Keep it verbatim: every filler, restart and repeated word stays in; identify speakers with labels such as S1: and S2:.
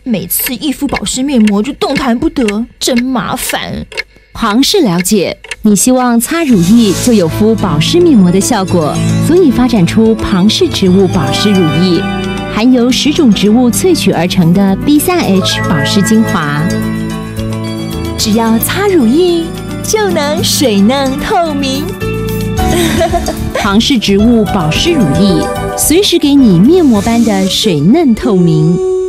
S1: 每次一敷保湿面膜就动弹不得，真麻烦。
S2: 庞氏了解，你希望擦乳液就有敷保湿面膜的效果，所以发展出庞氏植物保湿乳液，含由十种植物萃取而成的 B 三 H 保湿精华。
S1: 只要擦乳液就能水嫩透明。
S2: 庞氏植物保湿乳液，随时给你面膜般的水嫩透明。